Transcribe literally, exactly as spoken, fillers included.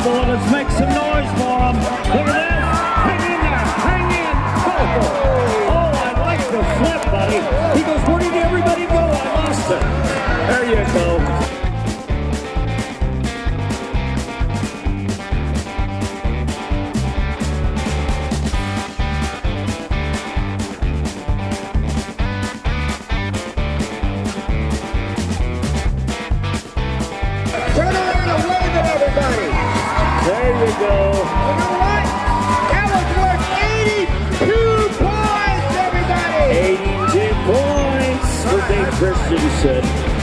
boy. Let's make some noise for him. Look at this. Hang in there. Hang in. Oh, oh I like the flip, buddy. He goes, where did everybody go? I lost it. There you go. Turn around and wave at everybody. There you go. You know what? That was worth eighty-two points, everybody. eighty-two points for Dave Christensen.